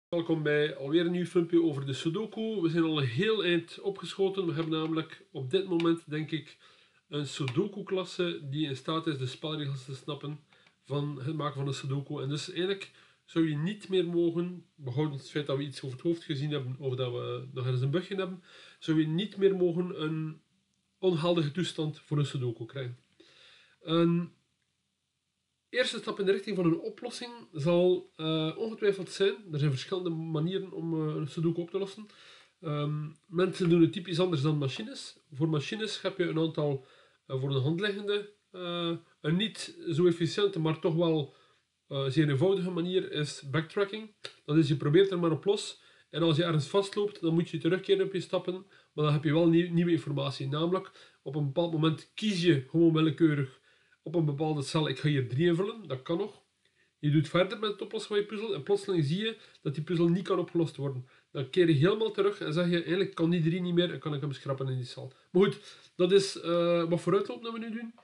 Welkom bij alweer een nieuw filmpje over de Sudoku. We zijn al een heel eind opgeschoten. We hebben namelijk op dit moment, denk ik, een Sudoku-klasse die in staat is de spelregels te snappen van het maken van een Sudoku. En dus eigenlijk zou je niet meer mogen, behouden het feit dat we iets over het hoofd gezien hebben of dat we nog eens een bugje hebben, zou je niet meer mogen een ongeldige toestand voor een Sudoku krijgen. Een eerste stap in de richting van een oplossing zal ongetwijfeld zijn. Er zijn verschillende manieren om een Sudoku op te lossen. Mensen doen het typisch anders dan machines. Voor machines heb je een aantal voor de hand liggende, een niet zo efficiënte, maar toch wel zeer eenvoudige manier is backtracking. Dat is, je probeert er maar op los. En als je ergens vastloopt, dan moet je terugkeren op je stappen. Maar dan heb je wel nieuwe informatie. Namelijk, op een bepaald moment kies je gewoon willekeurig op een bepaalde cel, ik ga hier 3 invullen, dat kan nog. Je doet verder met het oplossen van je puzzel en plotseling zie je dat die puzzel niet kan opgelost worden. Dan keer je helemaal terug en zeg je, eigenlijk kan die 3 niet meer en kan ik hem schrappen in die cel. Maar goed, dat is wat vooruitloop dat we nu doen.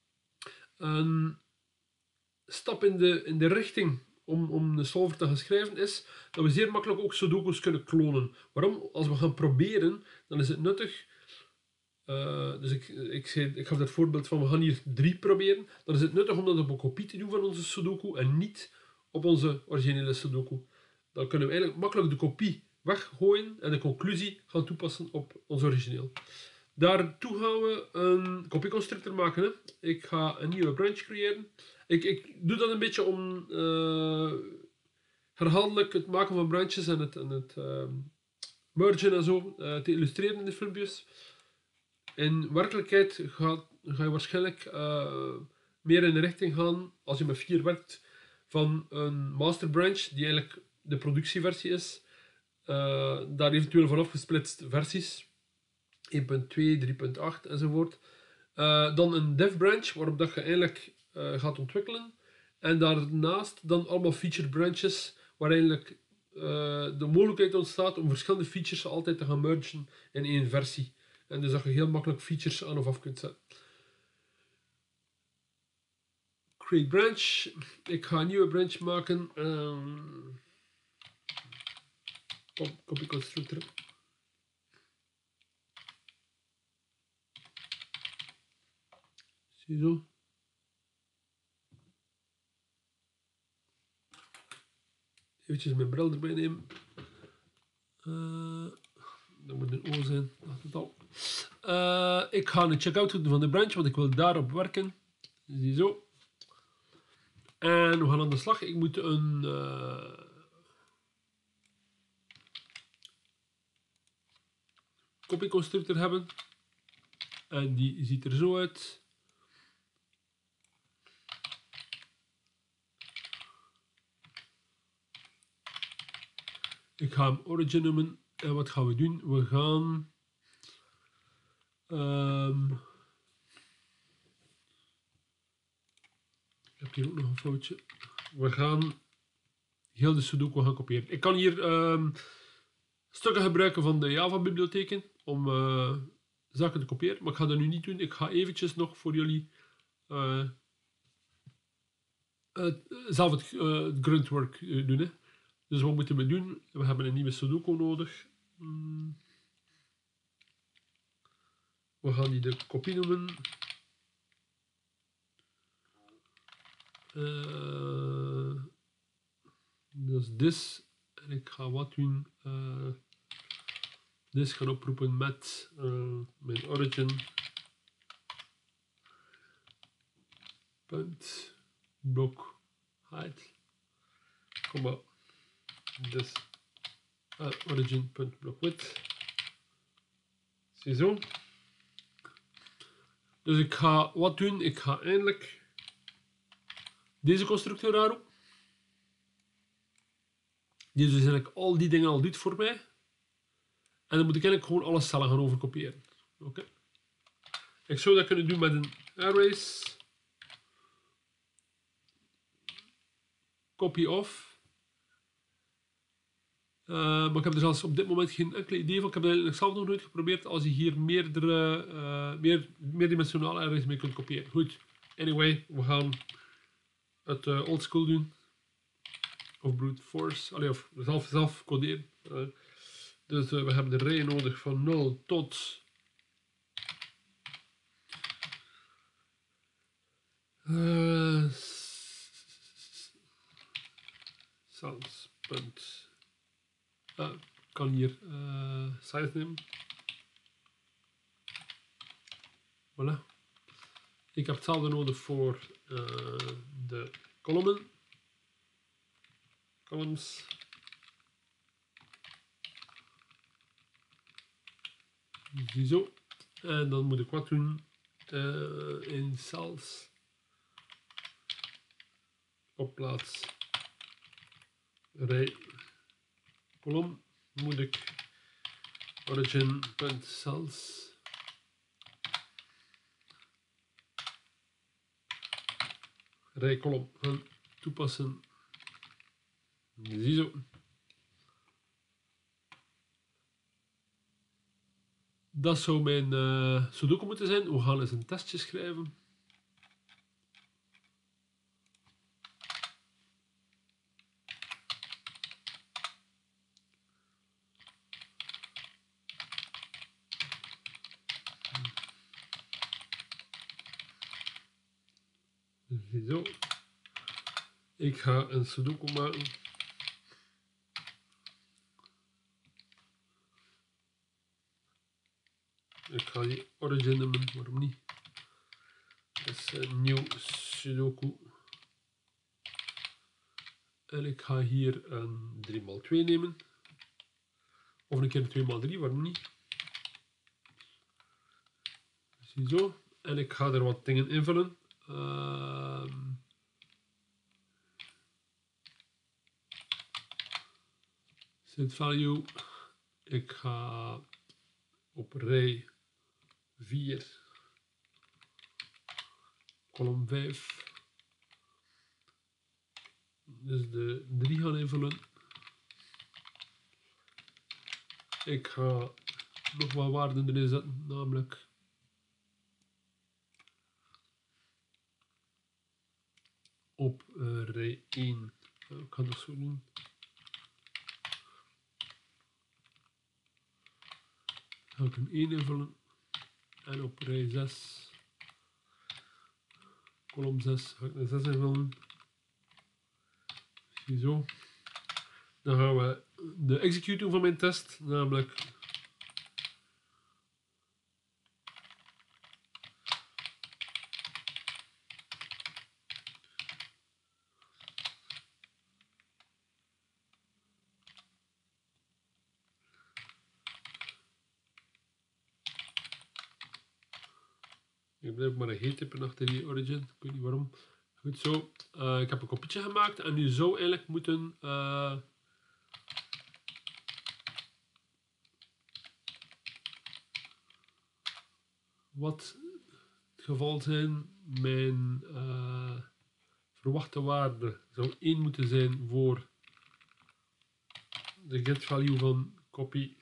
Een stap in de richting om de solver te gaan schrijven is dat we zeer makkelijk ook Sudoku's kunnen klonen. Waarom? Als we gaan proberen, dan is het nuttig. Dus ik gaf dat voorbeeld van we gaan hier 3 proberen. Dan is het nuttig om dat op een kopie te doen van onze Sudoku en niet op onze originele Sudoku. Dan kunnen we eigenlijk makkelijk de kopie weggooien en de conclusie gaan toepassen op ons origineel. Daartoe gaan we een kopieconstructor maken. Hè. Ik ga een nieuwe branch creëren. Ik doe dat een beetje om herhaaldelijk het maken van branches en het mergen en zo te illustreren in de filmpjes. In werkelijkheid ga je waarschijnlijk meer in de richting gaan, als je met 4 werkt, van een master branch, die eigenlijk de productieversie is. Daar eventueel van afgesplitst versies, 1.2, 3.8 enzovoort. Dan een dev branch, waarop dat je eigenlijk gaat ontwikkelen. En daarnaast dan allemaal feature branches, waar eigenlijk de mogelijkheid ontstaat om verschillende features altijd te gaan mergen in één versie. En dus dat je heel makkelijk features aan of af kunt zetten. Create branch. Ik ga een nieuwe branch maken. Copy constructor. Ziezo. Even mijn bril erbij nemen. Dat moet een O zijn. Laat het al. Ik ga een checkout doen van de branch, want ik wil daarop werken. Ziezo. En we gaan aan de slag. Ik moet een copyconstructor hebben. En die ziet er zo uit. Ik ga hem origin noemen. En wat gaan we doen? We gaan ik heb hier ook nog een foutje. We gaan heel de Sudoku gaan kopiëren. Ik kan hier stukken gebruiken van de Java-bibliotheken om zaken te kopiëren, maar ik ga dat nu niet doen. Ik ga eventjes nog voor jullie zelf het gruntwork doen. Hè. Dus wat moeten we doen? We hebben een nieuwe Sudoku nodig. We gaan die de kopie noemen. Dus this. En ik ga wat doen. This gaan oproepen met mijn origin. Punt. Block height. Comma. This. Origin.blockwidth. Ziezo. Dus ik ga wat doen? Ik ga eindelijk deze constructeur daarop. Die dus eigenlijk al die dingen al doet voor mij. En dan moet ik eigenlijk gewoon alle cellen gaan overkopiëren. Oké. Ik zou dat kunnen doen met een arrays. Copy of. Maar ik heb er zelfs op dit moment geen enkel idee van. Ik heb het eigenlijk zelf nog nooit geprobeerd als je hier meerdimensionale arrays mee kunt kopiëren. Goed. Anyway, we gaan het oldschool doen. Of brute force. Allee, of zelf coderen. Dus we hebben de rij nodig van 0 tot... Sounds. Kan hier size nemen. Voilà. Ik heb hetzelfde nodig voor de kolommen. Columns. Ziezo. En dan moet ik wat doen in cells. Op plaats rij kolom moet ik origin.cells rij kolom gaan toepassen. Ziezo. Dat zou mijn Sudoku moeten zijn. We gaan eens een testje schrijven. Zo. Ik ga een Sudoku maken. Ik ga die origin nemen, waarom niet? Dus een nieuw Sudoku. En ik ga hier een 3x2 nemen. Of een keer een 2x3, waarom niet? Ziezo. En ik ga er wat dingen invullen. Set value. Ik ga op rij 4, kolom 5. Dus de 3 gaan invullen. Ik ga nog wat waarden erin zetten, namelijk op rij 1. Ik ga dat zo doen. Ga ik een 1 invullen. En op rij 6, kolom 6, ga ik een 6 invullen. Ziezo. Dan gaan we de execute doen van mijn test, namelijk ik blijf maar een G typen achter die origin, ik weet niet waarom. Goed zo, ik heb een kopietje gemaakt en nu zou eigenlijk moeten wat het geval zijn, mijn verwachte waarde zou 1 moeten zijn voor de get value van copy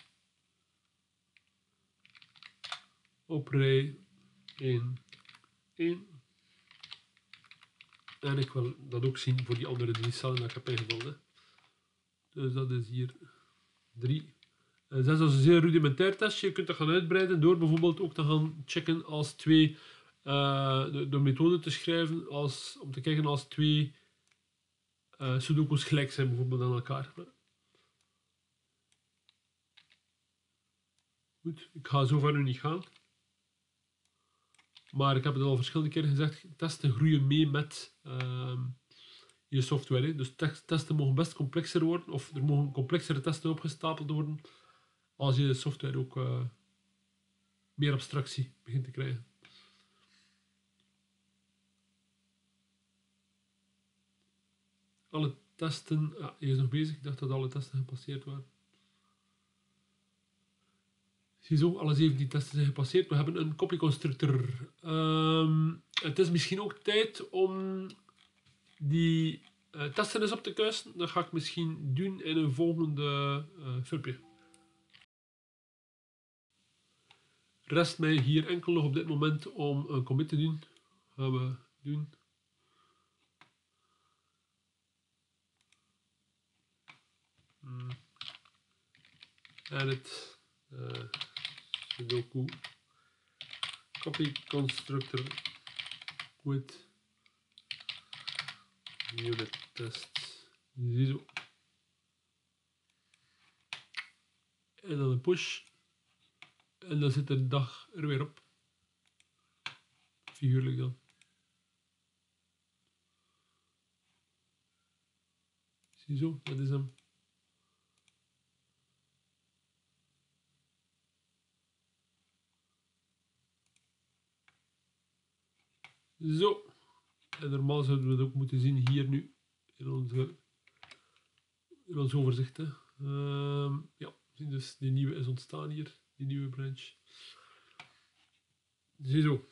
op rij 1, 1. En ik wil dat ook zien voor die andere 3 cellen dat ik heb ingevuld. Dus dat is hier 3. En 6 is een zeer rudimentair testje. Je kunt dat gaan uitbreiden door bijvoorbeeld ook te gaan checken als twee, de methode te schrijven om te kijken als twee Sudoku's gelijk zijn bijvoorbeeld aan elkaar. Goed, ik ga zover nu niet gaan. Maar ik heb het al verschillende keren gezegd, testen groeien mee met je software. Hè. Dus testen mogen best complexer worden, of er mogen complexere testen opgestapeld worden, als je software ook meer abstractie begint te krijgen. Alle testen, hij is nog bezig, ik dacht dat alle testen gepasseerd waren. Ziezo, alle 17 testen zijn gepasseerd. We hebben een copy-constructor. Het is misschien ook tijd om die testen eens op te kuisen. Dat ga ik misschien doen in een volgende filmpje. Rest mij hier enkel nog op dit moment om een commit te doen. Gaan we doen. En het Sudoku copy constructor with unit test. Ziezo. En dan een push. En dan zit de dag er weer op. Figuurlijk dan. Ziezo, dat is hem. Zo. En normaal zouden we het ook moeten zien hier nu. In ons overzicht. Hè. Ja, dus die nieuwe is ontstaan hier. Die nieuwe branch. Ziezo.